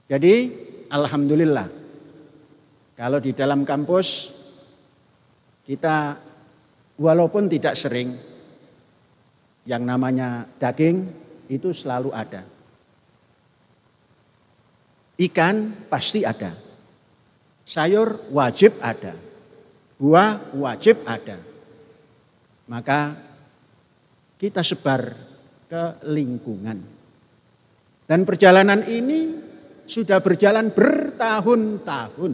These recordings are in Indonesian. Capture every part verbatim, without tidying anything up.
Jadi alhamdulillah kalau di dalam kampus kita walaupun tidak sering, yang namanya daging itu selalu ada. Ikan pasti ada. Sayur wajib ada. Buah wajib ada. Maka kita sebar ke lingkungan. Dan perjalanan ini sudah berjalan bertahun-tahun.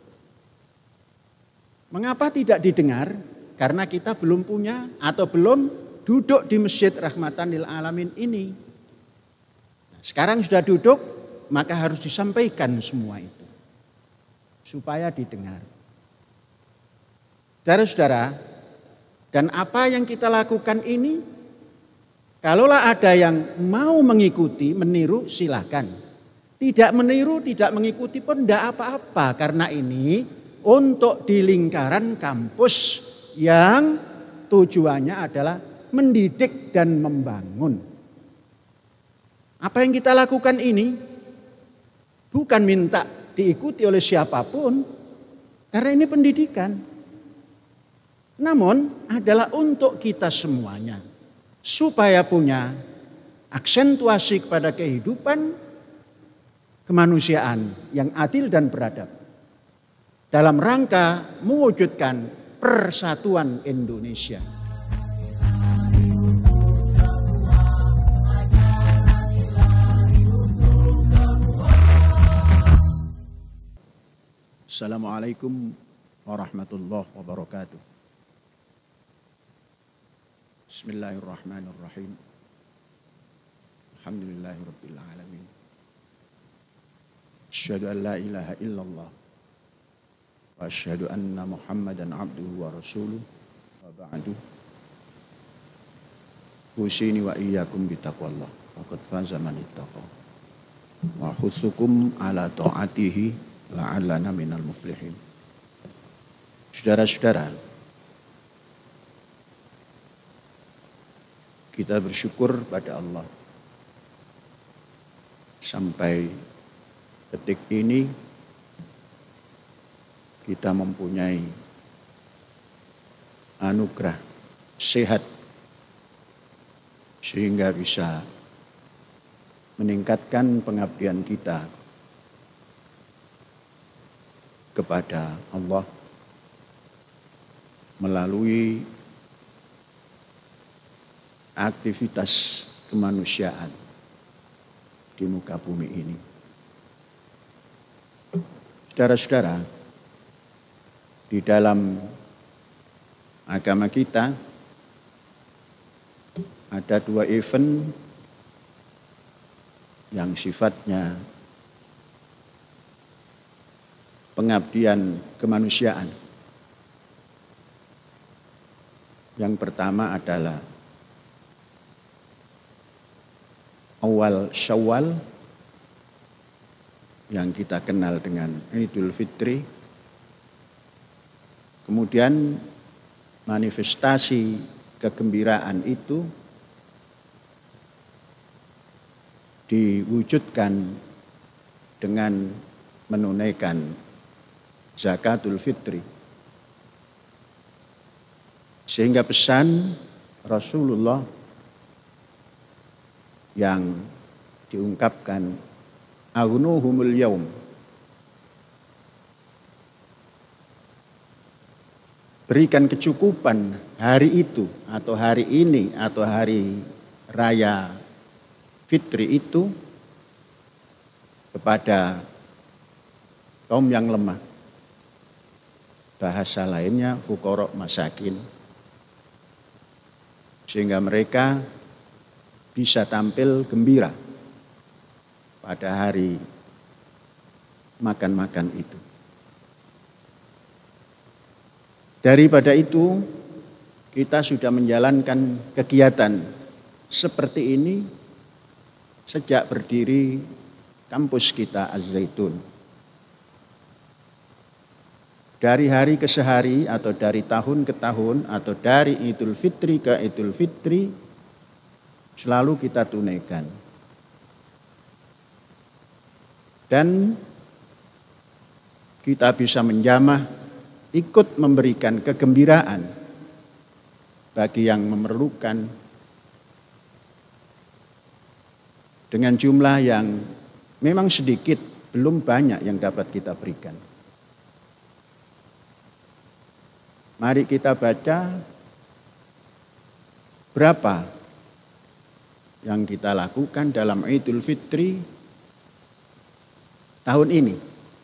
Mengapa tidak didengar? Karena kita belum punya atau belum duduk di Masjid Rahmatan lil Alamin ini. Sekarang sudah duduk, maka harus disampaikan semua itu. Supaya didengar. Saudara-saudara, dan apa yang kita lakukan ini, kalaulah ada yang mau mengikuti, meniru, silakan. Tidak meniru, tidak mengikuti pun tidak apa-apa. Karena ini untuk di lingkaran kampus yang tujuannya adalah mendidik dan membangun. Apa yang kita lakukan ini bukan minta diikuti oleh siapapun, karena ini pendidikan. Namun adalah untuk kita semuanya, supaya punya aksentuasi kepada kehidupan kemanusiaan yang adil dan beradab. Dalam rangka mewujudkan persatuan Indonesia. Assalamualaikum warahmatullahi wabarakatuh. Bismillahirrahmanirrahim. Alhamdulillahirabbil alamin. Asyhadu an la ilaha illallah wa asyhadu anna Muhammadan abduhu wa rasuluh wa ba'du. Usini wa iyyakum bitaqwallah. Faqad faza man ittaqa. Wa husukum ala ta'atihi la'allana minal muflihin. Saudara-saudara, kita bersyukur pada Allah sampai detik ini kita mempunyai anugerah sehat sehingga bisa meningkatkan pengabdian kita kepada Allah melalui aktivitas kemanusiaan di muka bumi ini. Saudara-saudara, di dalam agama kita ada dua event yang sifatnya pengabdian kemanusiaan. Yang pertama adalah awal Syawal yang kita kenal dengan Idul Fitri. Kemudian manifestasi kegembiraan itu diwujudkan dengan menunaikan Zakatul Fitri. Sehingga pesan Rasulullah yang diungkapkan agnuhumul yaum, berikan kecukupan hari itu atau hari ini atau hari raya Fitri itu kepada kaum yang lemah. Bahasa lainnya fuqara masakin. Sehingga mereka bisa tampil gembira pada hari makan-makan itu. Daripada itu, kita sudah menjalankan kegiatan seperti ini sejak berdiri kampus kita Az-Zaitun. Dari hari ke sehari atau dari tahun ke tahun atau dari Idul Fitri ke Idul Fitri selalu kita tunaikan. Dan kita bisa menjamah, ikut memberikan kegembiraan bagi yang memerlukan dengan jumlah yang memang sedikit, belum banyak yang dapat kita berikan. Mari kita baca berapa yang kita lakukan dalam Idul Fitri tahun ini.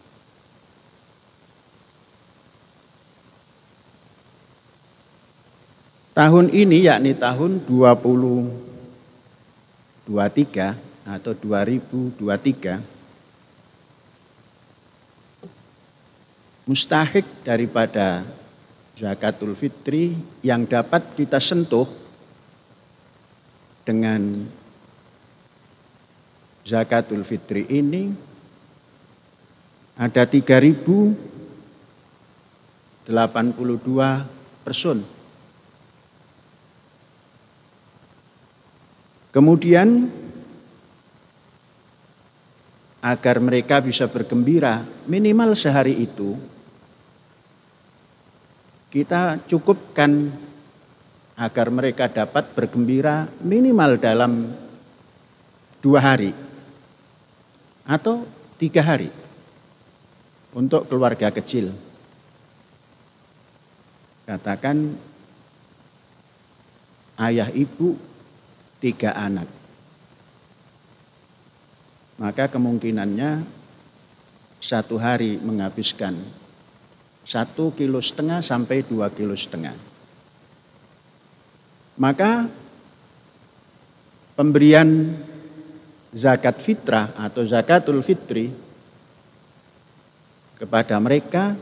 Tahun ini yakni tahun dua ribu dua puluh tiga atau dua ribu dua puluh tiga, mustahik daripada zakatul fitri yang dapat kita sentuh dengan zakatul fitri ini ada tiga ribu delapan puluh dua person. Kemudian agar mereka bisa bergembira minimal sehari itu, kita cukupkan agar mereka dapat bergembira minimal dalam dua hari atau tiga hari untuk keluarga kecil. Katakan ayah ibu tiga anak, maka kemungkinannya satu hari menghabiskan satu kilo setengah sampai dua kilo setengah. Maka pemberian zakat fitrah atau zakatul fitri kepada mereka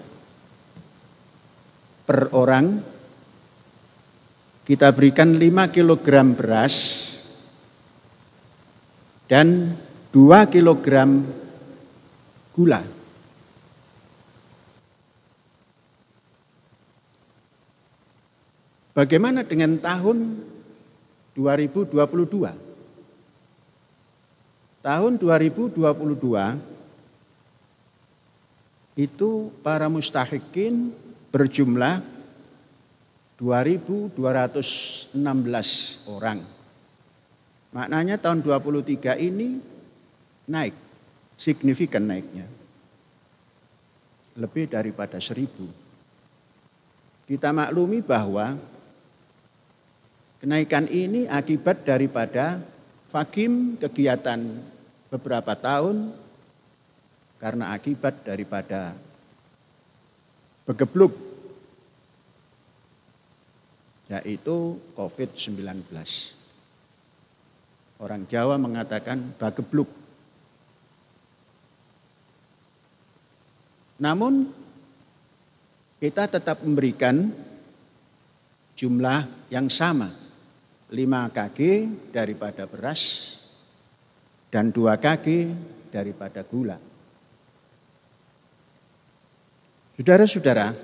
per orang kita berikan lima kilogram beras dan dua kilogram gula. Bagaimana dengan tahun dua ribu dua puluh dua? Tahun dua ribu dua puluh dua itu para mustahikin berjumlah dua ribu dua ratus enam belas orang. Maknanya tahun dua puluh tiga ini naik, signifikan naiknya. Lebih daripada seribu. Kita maklumi bahwa kenaikan ini akibat daripada vakim kegiatan beberapa tahun karena akibat daripada begebluk, yaitu covid sembilan belas. Orang Jawa mengatakan bagebluk. Namun kita tetap memberikan jumlah yang sama, lima kilogram daripada beras dan dua kilogram daripada gula. Saudara-saudara,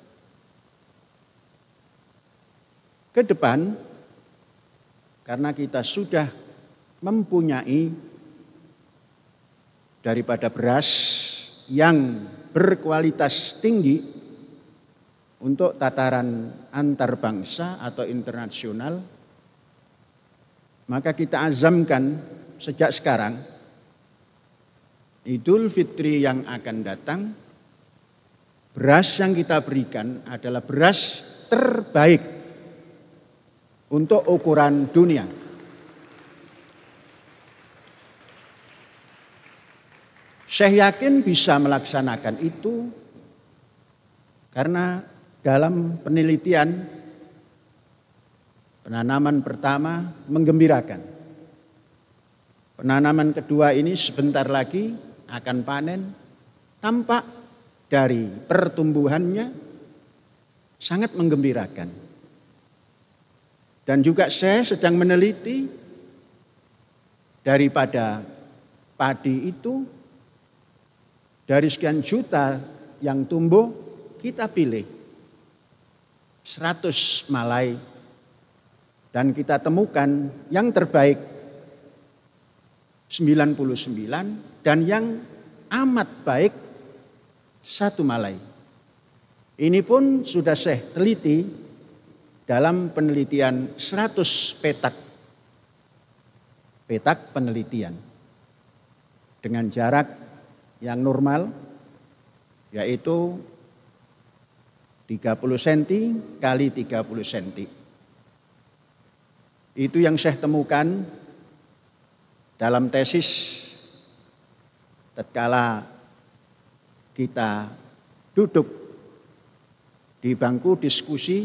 ke depan karena kita sudah mempunyai daripada beras yang berkualitas tinggi untuk tataran antar bangsa atau internasional, maka kita azamkan sejak sekarang Idul Fitri yang akan datang, beras yang kita berikan adalah beras terbaik untuk ukuran dunia. Saya yakin bisa melaksanakan itu karena dalam penelitian penanaman pertama menggembirakan. Penanaman kedua ini sebentar lagi akan panen, tampak dari pertumbuhannya sangat menggembirakan. Dan juga saya sedang meneliti daripada padi itu, dari sekian juta yang tumbuh, kita pilih seratus malai dan kita temukan yang terbaik sembilan puluh sembilan dan yang amat baik satu malai. Ini pun sudah saya teliti dalam penelitian seratus petak. Petak penelitian. Dengan jarak yang normal yaitu tiga puluh sentimeter kali tiga puluh sentimeter. Itu yang saya temukan dalam tesis tatkala kita duduk di bangku diskusi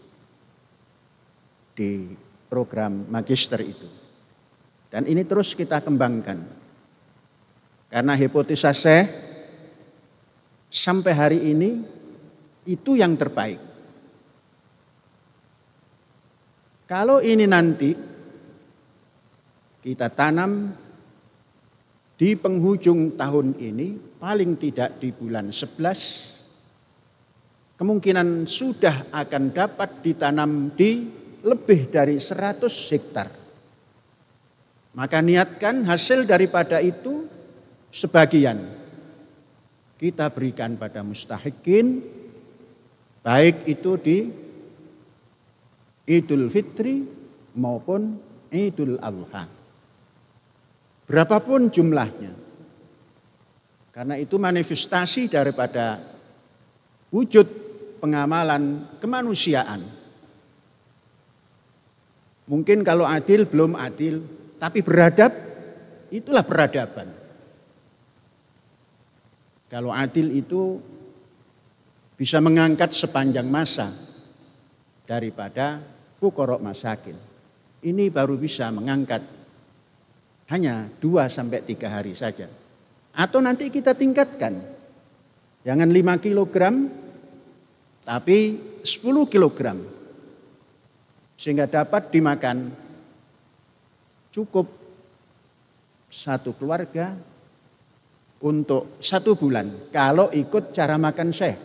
di program magister itu. Dan ini terus kita kembangkan. Karena hipotesa saya sampai hari ini itu yang terbaik. Kalau ini nanti kita tanam di penghujung tahun ini, paling tidak di bulan sebelas, kemungkinan sudah akan dapat ditanam di lebih dari seratus hektar. Maka niatkan hasil daripada itu sebagian kita berikan pada mustahikin, baik itu di Idul Fitri maupun Idul Adha. Berapapun jumlahnya. Karena itu manifestasi daripada wujud pengamalan kemanusiaan. Mungkin kalau adil belum adil, tapi beradab, itulah peradaban. Kalau adil itu bisa mengangkat sepanjang masa daripada fuqara masakin. Ini baru bisa mengangkat hanya dua sampai tiga hari saja. Atau nanti kita tingkatkan. Jangan lima kilogram, tapi sepuluh kilogram. Sehingga dapat dimakan cukup satu keluarga untuk satu bulan. Kalau ikut cara makan Syekh.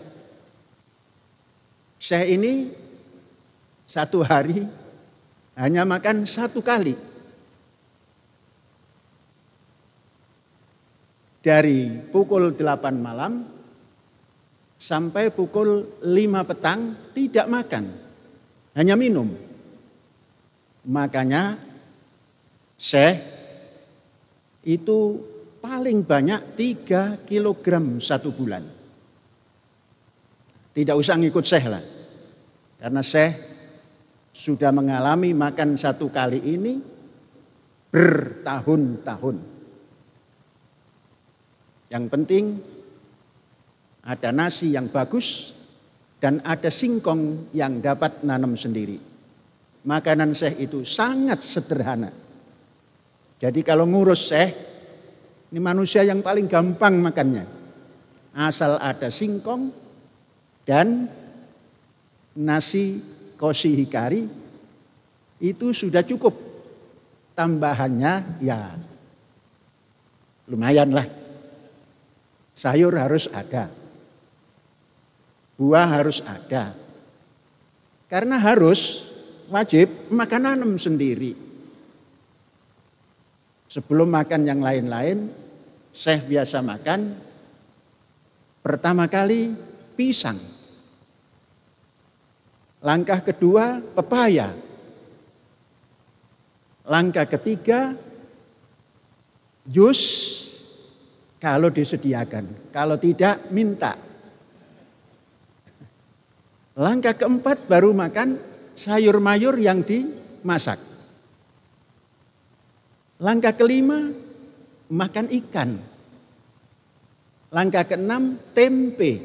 Syekh ini satu hari hanya makan satu kali. Dari pukul delapan malam sampai pukul lima petang tidak makan. Hanya minum. Makanya Syekh itu paling banyak tiga kilogram satu bulan. Tidak usah ngikut Syekh lah. Karena Syekh sudah mengalami makan satu kali ini bertahun-tahun. Yang penting ada nasi yang bagus dan ada singkong yang dapat nanam sendiri. Makanan Syekh itu sangat sederhana. Jadi kalau ngurus Syekh, ini manusia yang paling gampang makannya. Asal ada singkong dan nasi kosi hikari, itu sudah cukup. Tambahannya ya lumayan lah. Sayur harus ada. Buah harus ada. Karena harus, wajib makan nanam sendiri. Sebelum makan yang lain-lain, Syekh biasa makan pertama kali pisang. Langkah kedua pepaya. Langkah ketiga jus kalau disediakan. Kalau tidak minta. Langkah keempat baru makan sayur mayur yang dimasak. Langkah kelima makan ikan. Langkah keenam tempe.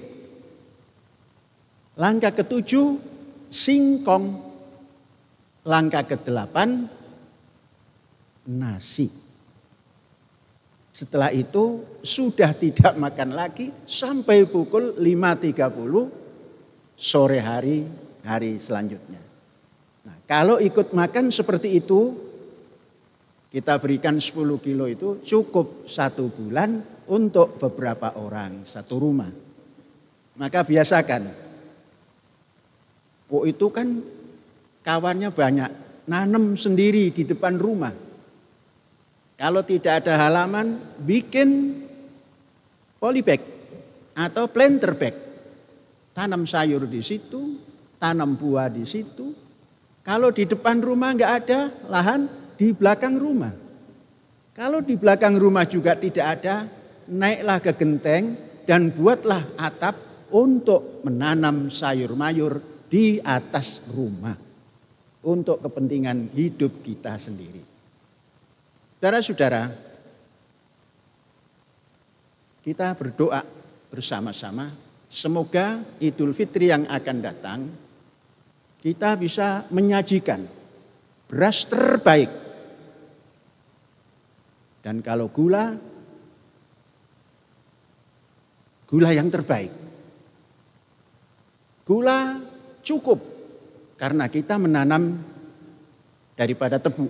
Langkah ketujuh singkong. Langkah kedelapan nasi. Setelah itu sudah tidak makan lagi sampai pukul lima tiga puluh sore hari hari selanjutnya. Nah, kalau ikut makan seperti itu, kita berikan sepuluh kilo itu cukup satu bulan untuk beberapa orang satu rumah. Maka biasakan. Oh itu kan kawannya banyak, nanam sendiri di depan rumah. Kalau tidak ada halaman, bikin polybag atau planter bag. Tanam sayur di situ, tanam buah di situ. Kalau di depan rumah nggak ada lahan, di belakang rumah. Kalau di belakang rumah juga tidak ada, naiklah ke genteng dan buatlah atap untuk menanam sayur mayur di atas rumah. Untuk kepentingan hidup kita sendiri. Saudara-saudara, kita berdoa bersama-sama. Semoga Idul Fitri yang akan datang, kita bisa menyajikan beras terbaik. Dan kalau gula, gula yang terbaik. Gula cukup karena kita menanam daripada tebu.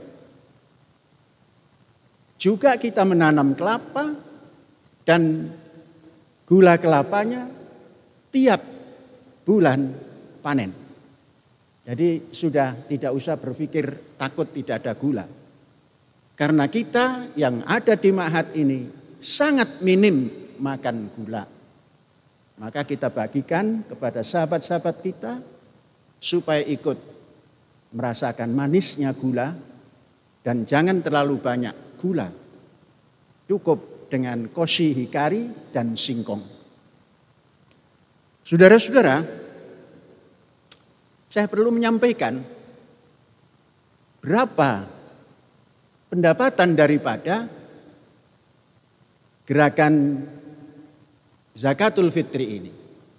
Juga kita menanam kelapa dan gula kelapanya tiap bulan panen. Jadi sudah tidak usah berpikir takut tidak ada gula. Karena kita yang ada di Ma'had ini sangat minim makan gula. Maka kita bagikan kepada sahabat-sahabat kita supaya ikut merasakan manisnya gula dan jangan terlalu banyak gula. Cukup dengan koshi hikari dan singkong. Saudara-saudara, saya perlu menyampaikan berapa pendapatan daripada gerakan zakatul fitri ini.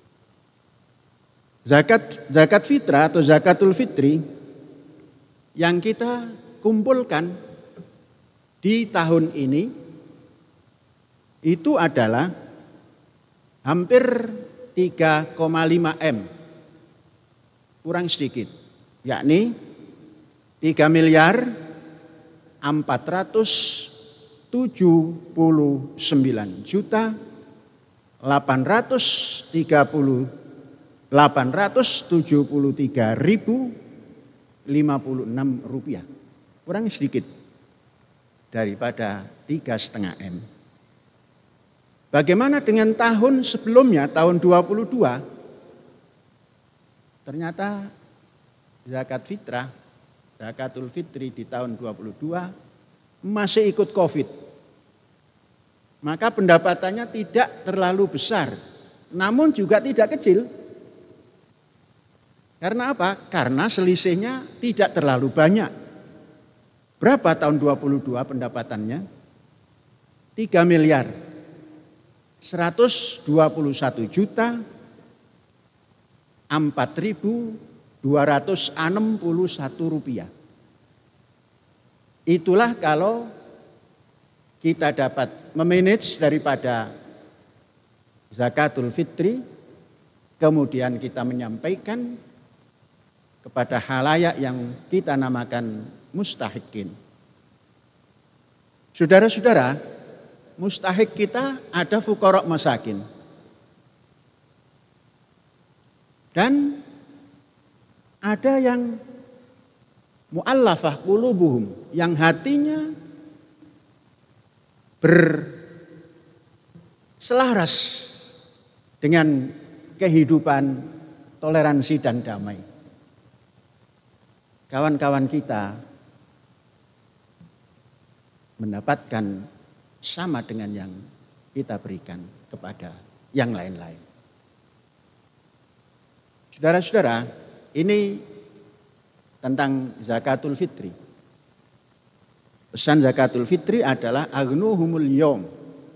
Zakat zakat fitrah atau zakatul fitri yang kita kumpulkan di tahun ini itu adalah hampir tiga koma lima M, kurang sedikit, yakni tiga miliar empat ratus tujuh puluh sembilan juta delapan ratus tiga puluh delapan ratus tujuh puluh tiga ribu lima puluh enam rupiah, kurang sedikit daripada tiga koma lima M. Bagaimana dengan tahun sebelumnya, tahun dua puluh dua? Ternyata zakat fitrah, zakatul fitri di tahun dua puluh dua masih ikut Covid. Maka pendapatannya tidak terlalu besar, namun juga tidak kecil. Karena apa? Karena selisihnya tidak terlalu banyak. Berapa tahun dua puluh dua pendapatannya? tiga miliar seratus dua puluh satu juta empat ribu dua ratus enam puluh satu rupiah. Itulah kalau kita dapat memanage daripada zakatul fitri, kemudian kita menyampaikan kepada halayak yang kita namakan mustahikin. Saudara-saudara, mustahik kita ada fuqara masakin. Dan ada yang mu'allafah qulubuhum, yang hatinya berselaras dengan kehidupan toleransi dan damai. Kawan-kawan kita mendapatkan sama dengan yang kita berikan kepada yang lain-lain. Saudara-saudara, ini tentang zakatul fitri. Pesan zakatul fitri adalah agnuhumul yawm.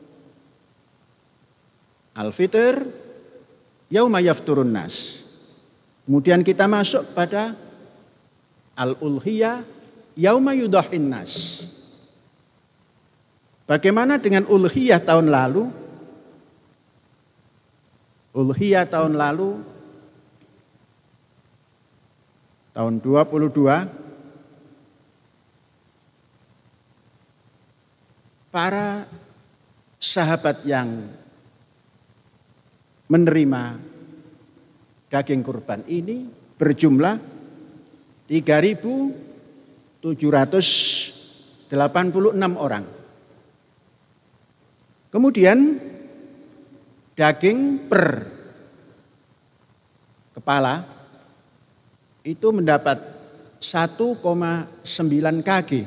Al-fitr yauma yafturun nas. Kemudian kita masuk pada al-ulhiyah yauma yudahin nas. Bagaimana dengan ulhiyah tahun lalu? Ulhiyah tahun lalu, tahun dua puluh dua, para sahabat yang menerima daging kurban ini berjumlah tiga ribu tujuh ratus delapan puluh enam orang. Kemudian daging per kepala itu mendapat satu koma sembilan kg.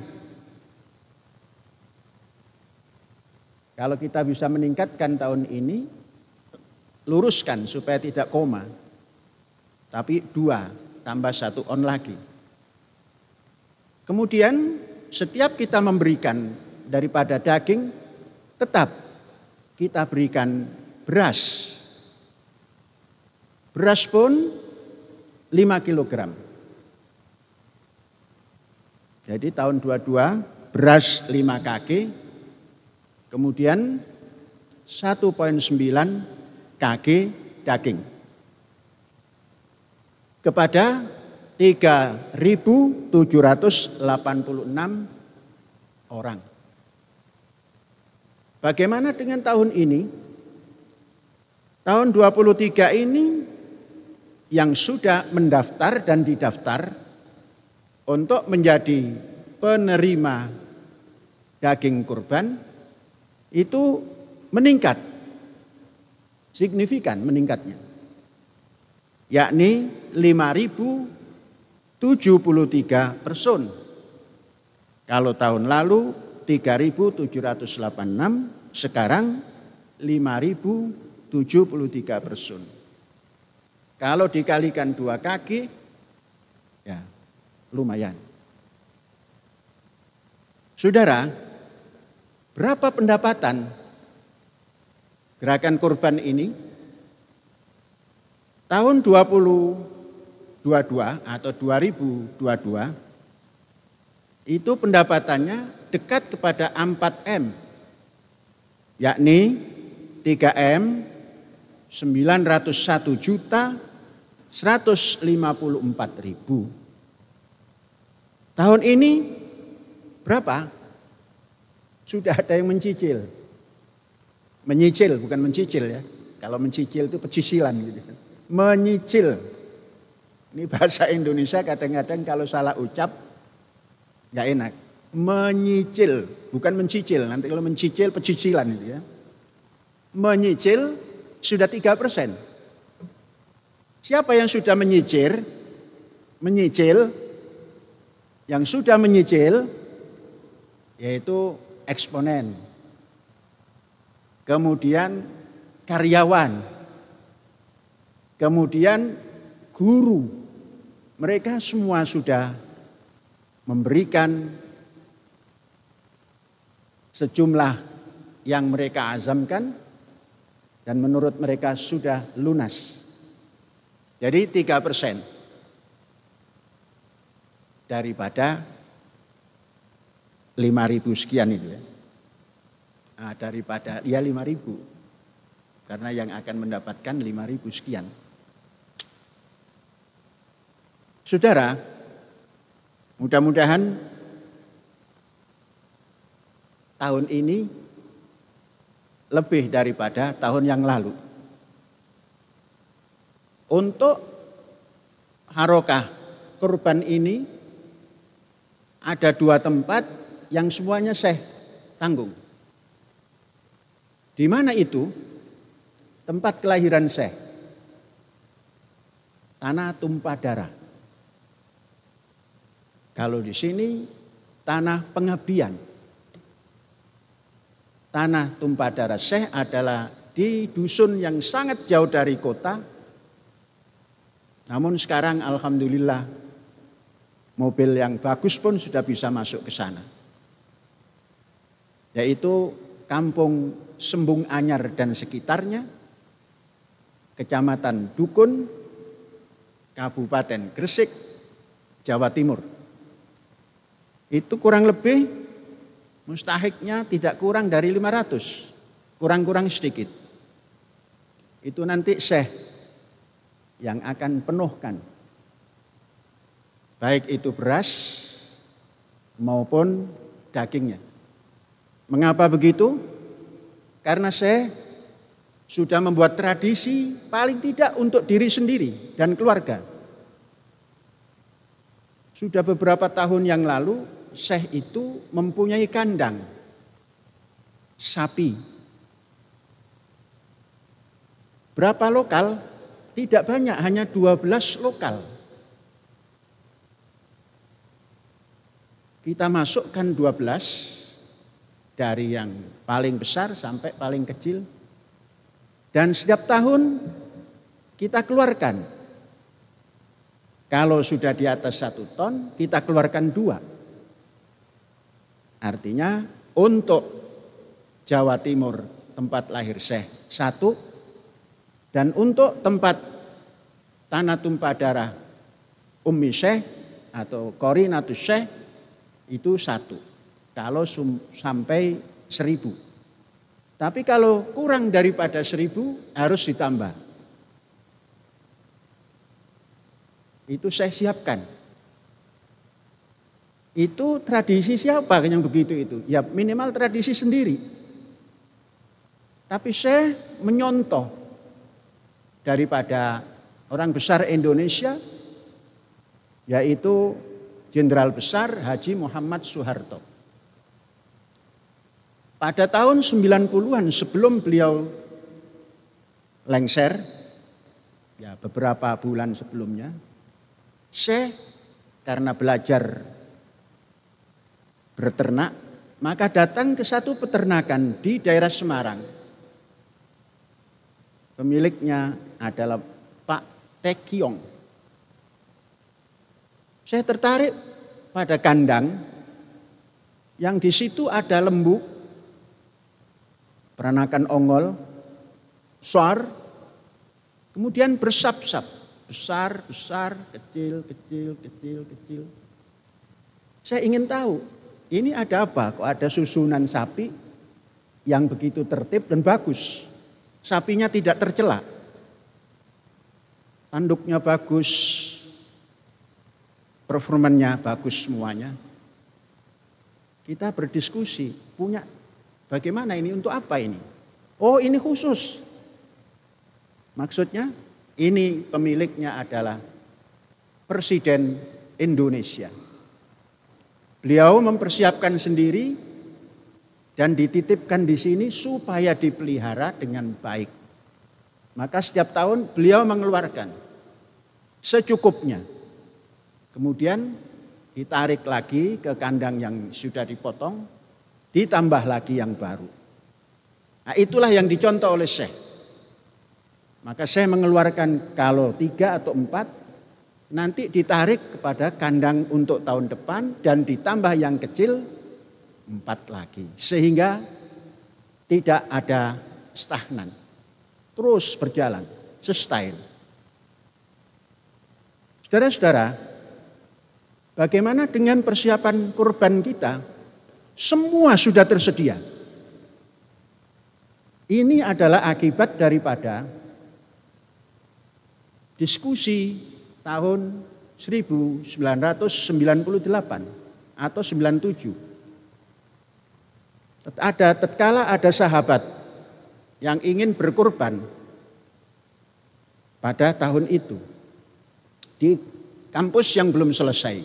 Kalau kita bisa meningkatkan tahun ini, luruskan supaya tidak koma, tapi dua tambah satu on lagi. Kemudian setiap kita memberikan daripada daging, tetap kita berikan beras. Beras pun lima kilogram. Jadi tahun dua puluh dua beras lima kg, kemudian satu koma sembilan kg daging. Kepada tiga ribu tujuh ratus delapan puluh enam orang. Bagaimana dengan tahun ini? Tahun dua puluh tiga ini yang sudah mendaftar dan didaftar untuk menjadi penerima daging kurban itu meningkat, signifikan meningkatnya, yakni lima ribu tujuh puluh tiga person. Kalau tahun lalu tiga ribu tujuh ratus delapan puluh enam, sekarang lima ribu tujuh puluh tiga person. Kalau dikalikan dua kaki, ya lumayan. Saudara, berapa pendapatan gerakan kurban ini? Tahun dua ribu dua puluh dua atau dua ribu dua puluh dua itu pendapatannya dekat kepada empat M, yakni tiga M sembilan ratus satu juta seratus lima puluh empat ribu. Tahun ini berapa? Sudah ada yang mencicil. Menyicil, bukan mencicil ya. Kalau mencicil itu pecicilan gitu. Menyicil. Ini bahasa Indonesia kadang-kadang kalau salah ucap nggak enak. Menyicil, bukan mencicil. Nanti kalau mencicil pecicilan gitu ya. Menyicil sudah tiga persen. Siapa yang sudah menyicil? Menyicil, yang sudah menyicil yaitu eksponen, kemudian karyawan, kemudian guru. Mereka semua sudah memberikan sejumlah yang mereka azamkan dan menurut mereka sudah lunas. Jadi tiga persen daripada lima ribu sekian itu ya. Nah, daripada ya lima ribu. Karena yang akan mendapatkan lima ribu sekian. Saudara, mudah-mudahan tahun ini lebih daripada tahun yang lalu. Untuk harokah kurban ini ada dua tempat yang semuanya Syekh tanggung. Di mana itu? Tempat kelahiran Syekh. Tanah tumpah darah. Kalau di sini tanah pengabdian. Tanah tumpah darah Syekh adalah di dusun yang sangat jauh dari kota. Namun sekarang alhamdulillah mobil yang bagus pun sudah bisa masuk ke sana. Yaitu Kampung Sembung Anyar dan sekitarnya, Kecamatan Dukun, Kabupaten Gresik, Jawa Timur. Itu kurang lebih mustahiknya tidak kurang dari lima ratus, kurang-kurang sedikit. Itu nanti Syekh yang akan penuhkan, baik itu beras maupun dagingnya. Mengapa begitu? Karena Syekh sudah membuat tradisi paling tidak untuk diri sendiri dan keluarga. Sudah beberapa tahun yang lalu Syekh itu mempunyai kandang sapi. Berapa lokal? Tidak banyak, hanya dua belas lokal. Kita masukkan dua belas dari yang paling besar sampai paling kecil. Dan setiap tahun kita keluarkan. Kalau sudah di atas satu ton, kita keluarkan dua. Artinya untuk Jawa Timur tempat lahir Syekh satu, dan untuk tempat tanah tumpah darah Ummi Syekh atau Qorinatus Syekh itu satu. Kalau sum, sampai seribu. Tapi kalau kurang daripada seribu harus ditambah. Itu saya siapkan. Itu tradisi siapa yang begitu itu? Ya minimal tradisi sendiri. Tapi saya menyontoh daripada orang besar Indonesia, yaitu Jenderal Besar Haji Muhammad Soeharto. Pada tahun sembilan puluhan sebelum beliau lengser, ya beberapa bulan sebelumnya, saya karena belajar berternak, maka datang ke satu peternakan di daerah Semarang. Pemiliknya adalah Pak Tekiong. Saya tertarik pada kandang yang di situ ada lembu, peranakan ongol, soar, kemudian bersap-sap, besar, besar, kecil, kecil, kecil, kecil. Saya ingin tahu, ini ada apa? Kok ada susunan sapi yang begitu tertib dan bagus. Sapinya tidak tercela. Tanduknya bagus, performanya bagus semuanya. Kita berdiskusi, punya bagaimana ini, untuk apa ini? Oh ini khusus. Maksudnya ini pemiliknya adalah Presiden Indonesia. Beliau mempersiapkan sendiri dan dititipkan di sini supaya dipelihara dengan baik. Maka setiap tahun beliau mengeluarkan secukupnya. Kemudian ditarik lagi ke kandang yang sudah dipotong, ditambah lagi yang baru. Nah, itulah yang dicontoh oleh Syekh. Maka saya mengeluarkan kalau tiga atau empat, nanti ditarik kepada kandang untuk tahun depan dan ditambah yang kecil empat lagi. Sehingga tidak ada stagnan. Terus berjalan, sustain. Saudara-saudara, bagaimana dengan persiapan kurban kita? Semua sudah tersedia. Ini adalah akibat daripada diskusi tahun seribu sembilan ratus sembilan puluh delapan atau sembilan puluh tujuh. Ada tatkala ada sahabat yang ingin berkurban pada tahun itu di kampus yang belum selesai.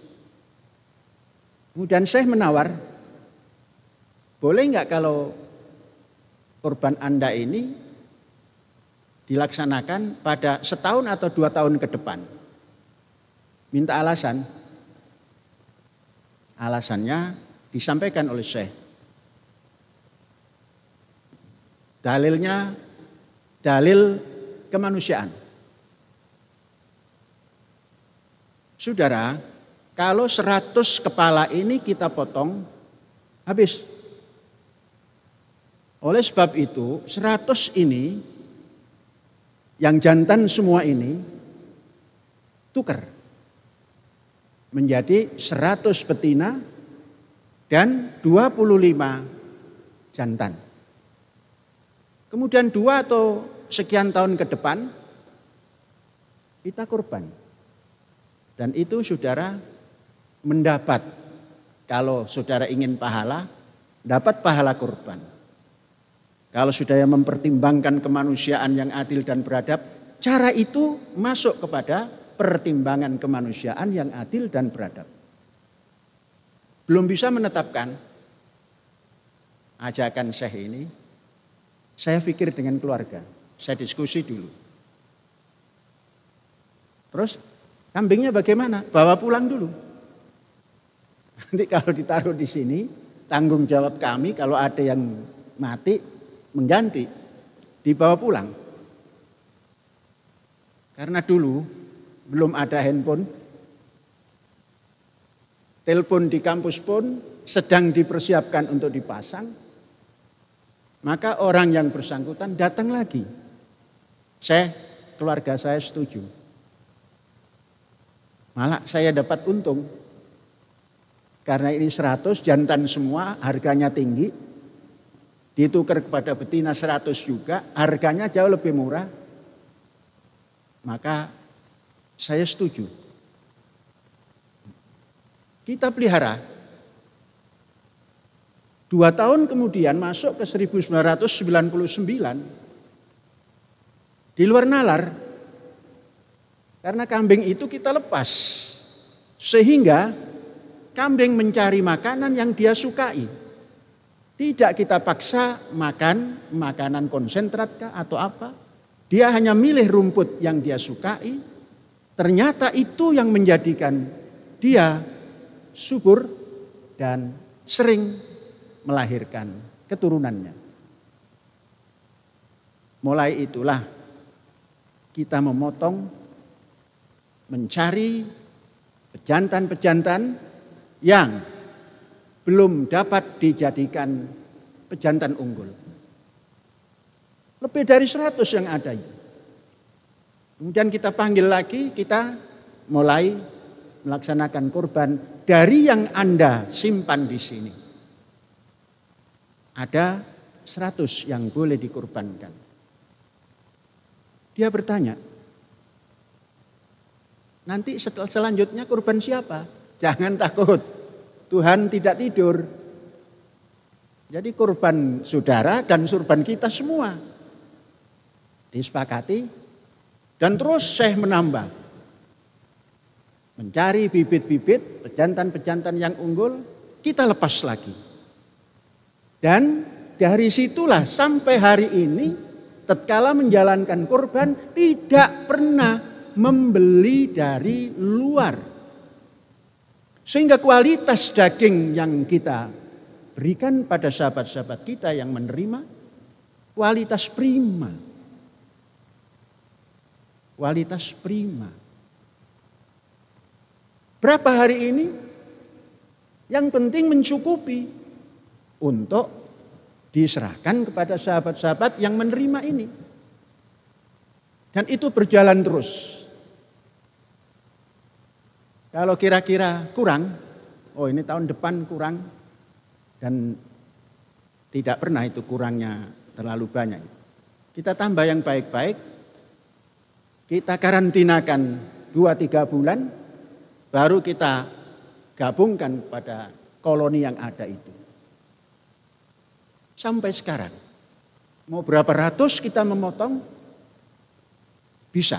Kemudian saya menawar, boleh nggak kalau kurban Anda ini dilaksanakan pada setahun atau dua tahun ke depan? Minta alasan. Alasannya disampaikan oleh Syekh. Dalilnya dalil kemanusiaan. Saudara, kalau seratus kepala ini kita potong, habis. Oleh sebab itu, seratus ini, yang jantan semua ini, tukar. Menjadi seratus betina dan dua puluh lima jantan. Kemudian dua atau sekian tahun ke depan, kita kurban. Dan itu saudara mendapat, kalau saudara ingin pahala, dapat pahala kurban. Kalau saudara mempertimbangkan kemanusiaan yang adil dan beradab, cara itu masuk kepada pertimbangan kemanusiaan yang adil dan beradab. Belum bisa menetapkan ajakan Syekh ini, saya pikir dengan keluarga. saya diskusi dulu. Terus kambingnya bagaimana? Bawa pulang dulu. Nanti kalau ditaruh di sini, tanggung jawab kami kalau ada yang mati, mengganti, dibawa pulang. Karena dulu belum ada handphone, telepon di kampus pun sedang dipersiapkan untuk dipasang, maka orang yang bersangkutan datang lagi. Saya, keluarga saya setuju. Malah saya dapat untung. Karena ini seratus, jantan semua, harganya tinggi. Ditukar kepada betina seratus juga, harganya jauh lebih murah. Maka saya setuju. Kita pelihara. Dua tahun kemudian masuk ke seribu sembilan ratus sembilan puluh sembilan. Di luar nalar. Karena kambing itu kita lepas. Sehingga kambing mencari makanan yang dia sukai. Tidak kita paksa makan makanan konsentrat kah atau apa. Dia hanya milih rumput yang dia sukai. Ternyata itu yang menjadikan dia subur dan sering melahirkan keturunannya. Mulai itulah kita memotong, mencari pejantan-pejantan yang belum dapat dijadikan pejantan unggul. Lebih dari seratus yang ada. Kemudian kita panggil lagi, kita mulai melaksanakan kurban dari yang Anda simpan di sini. Ada seratus yang boleh dikurbankan. Dia bertanya, nanti setelah selanjutnya kurban siapa? Jangan takut, Tuhan tidak tidur. Jadi kurban saudara dan kurban kita semua. Disepakati dan terus Syekh menambah. Mencari bibit-bibit, pejantan-pejantan yang unggul, kita lepas lagi. Dan dari situlah sampai hari ini, tatkala menjalankan kurban tidak pernah membeli dari luar. Sehingga kualitas daging yang kita berikan pada sahabat-sahabat kita yang menerima, kualitas prima. Kualitas prima. Berapa hari ini? Yang penting mencukupi untuk diserahkan kepada sahabat-sahabat yang menerima ini. Dan itu berjalan terus. Kalau kira-kira kurang, oh ini tahun depan kurang, dan tidak pernah itu kurangnya terlalu banyak. Kita tambah yang baik-baik, kita karantinakan dua tiga bulan, baru kita gabungkan pada koloni yang ada itu. Sampai sekarang, mau berapa ratus kita memotong, bisa.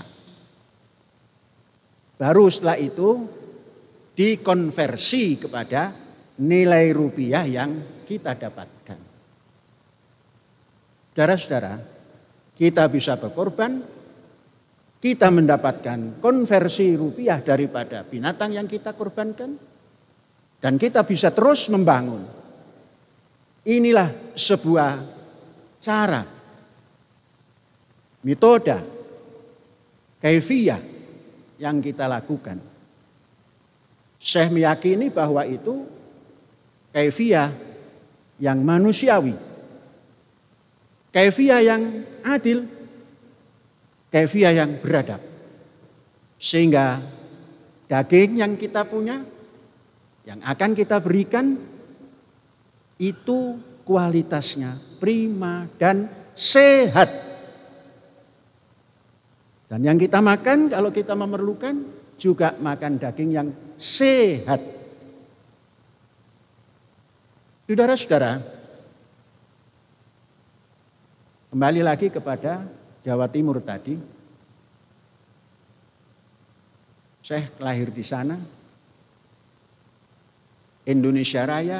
Baru setelah itu dikonversi kepada nilai rupiah yang kita dapatkan. Saudara-saudara, kita bisa berkorban, kita mendapatkan konversi rupiah daripada binatang yang kita korbankan, dan kita bisa terus membangun. Inilah sebuah cara, metode, kaifiyah yang kita lakukan. Syekh meyakini bahwa itu kaifiyah yang manusiawi, kaifiyah yang adil, kaifiyah yang beradab. Sehingga daging yang kita punya, yang akan kita berikan, itu kualitasnya prima dan sehat. Dan yang kita makan kalau kita memerlukan juga makan daging yang sehat. Saudara-saudara, kembali lagi kepada Jawa Timur tadi. Saya lahir di sana. Indonesia Raya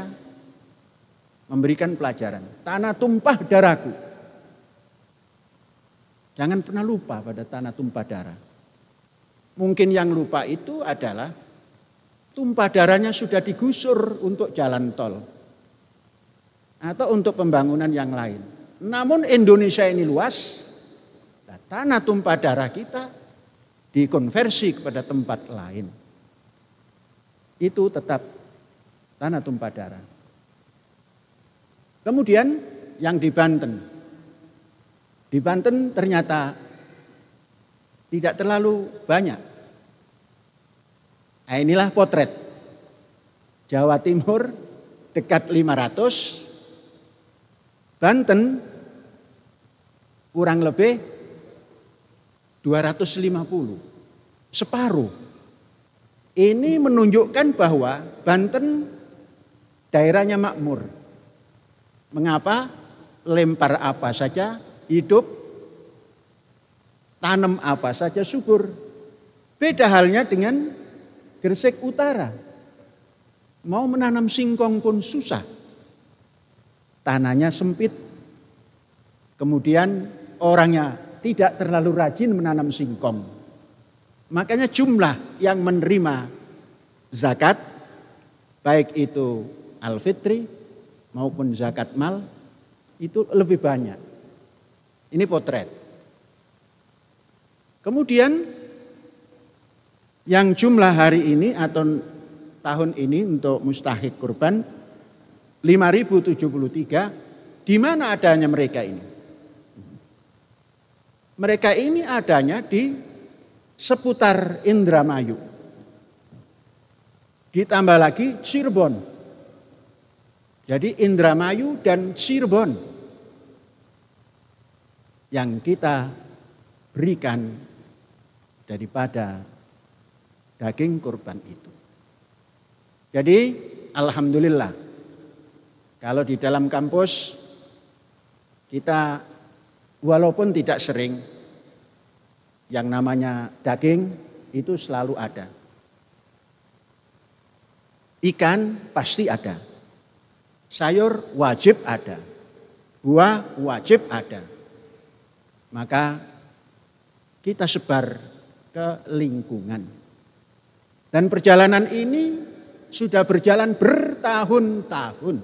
memberikan pelajaran. Tanah tumpah darahku. Jangan pernah lupa pada tanah tumpah darah. Mungkin yang lupa itu adalah tumpah darahnya sudah digusur untuk jalan tol atau untuk pembangunan yang lain. Namun Indonesia ini luas, nah, tanah tumpah darah kita dikonversi kepada tempat lain. Itu tetap tanah tumpah darah. Kemudian yang di Banten. Di Banten ternyata tidak terlalu banyak. Nah, inilah potret. Jawa Timur dekat lima ratus, Banten kurang lebih dua ratus lima puluh, separuh. Ini menunjukkan bahwa Banten daerahnya makmur. Mengapa? Lempar apa saja hidup, tanam apa saja subur. Beda halnya dengan Gresik Utara. Mau menanam singkong pun susah. Tanahnya sempit. Kemudian orangnya tidak terlalu rajin menanam singkong. Makanya jumlah yang menerima zakat, baik itu al-fitri maupun zakat mal, itu lebih banyak. Ini potret. Kemudian yang jumlah hari ini atau tahun ini untuk mustahik kurban lima ribu tujuh puluh tiga, di mana adanya mereka ini? Mereka ini adanya di seputar Indramayu. Ditambah lagi Cirebon. Jadi Indramayu dan Cirebon yang kita berikan daripada daging kurban itu. Jadi alhamdulillah kalau di dalam kampus kita walaupun tidak sering, yang namanya daging itu selalu ada. Ikan pasti ada. Sayur wajib ada. Buah wajib ada. Maka kita sebar ke lingkungan. Dan perjalanan ini sudah berjalan bertahun-tahun.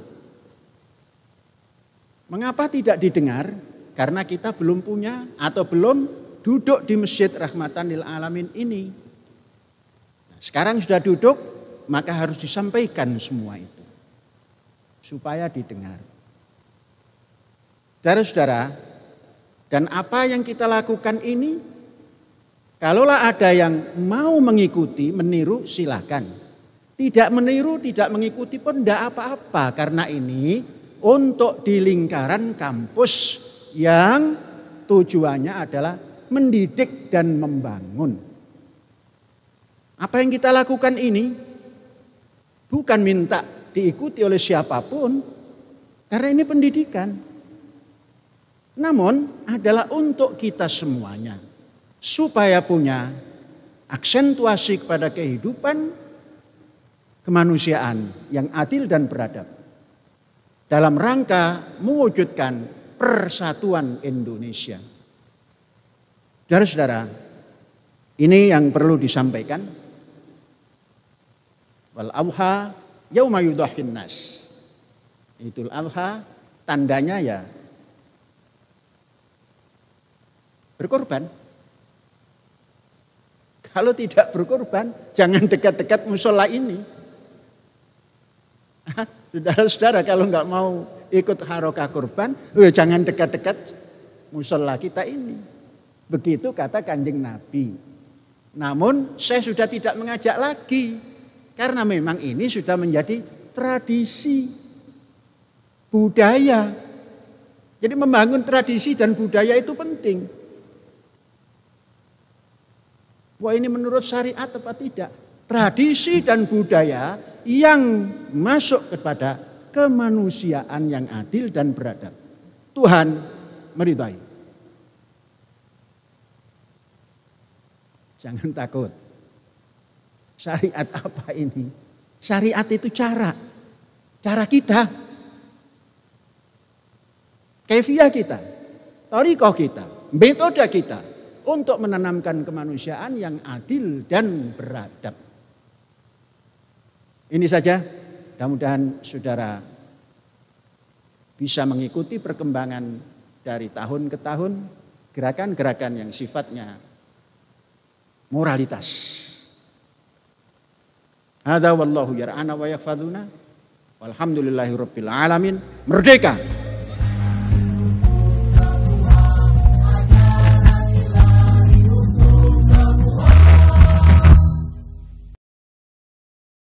Mengapa tidak didengar? Karena kita belum punya atau belum duduk di Masjid Rahmatan lil Alamin ini. Nah, sekarang sudah duduk, maka harus disampaikan semua itu. Supaya didengar. Saudara-saudara, dan apa yang kita lakukan ini, kalaulah ada yang mau mengikuti, meniru, silakan. Tidak meniru, tidak mengikuti pun tidak apa-apa. Karena ini untuk di lingkaran kampus yang tujuannya adalah mendidik dan membangun. Apa yang kita lakukan ini bukan minta diikuti oleh siapapun, karena ini pendidikan. Namun adalah untuk kita semuanya, supaya punya aksentuasi kepada kehidupan kemanusiaan yang adil dan beradab. Dalam rangka mewujudkan persatuan Indonesia. Saudara-saudara, ini yang perlu disampaikan. Wal adha yauma yudhhin nas. Idul Adha tandanya ya berkorban. Kalau tidak berkorban, jangan dekat-dekat musola ini. Saudara-saudara, kalau nggak mau ikut harokah kurban, eh, jangan dekat-dekat musola kita ini. Begitu kata Kanjeng Nabi. Namun saya sudah tidak mengajak lagi. Karena memang ini sudah menjadi tradisi budaya. Jadi membangun tradisi dan budaya itu penting. Wah, ini menurut syariat apa tidak? Tradisi dan budaya yang masuk kepada kemanusiaan yang adil dan beradab. Tuhan meridai. Jangan takut. Syariat apa ini? Syariat itu cara. Cara kita. Kaifiah kita. Thariqah kita. metode kita untuk menanamkan kemanusiaan yang adil dan beradab. Ini saja, mudah-mudahan saudara bisa mengikuti perkembangan dari tahun ke tahun, gerakan-gerakan yang sifatnya moralitas. Hadza wallahu yar'ana wa yahfazuna. Walhamdulillahirabbil alamin. Merdeka!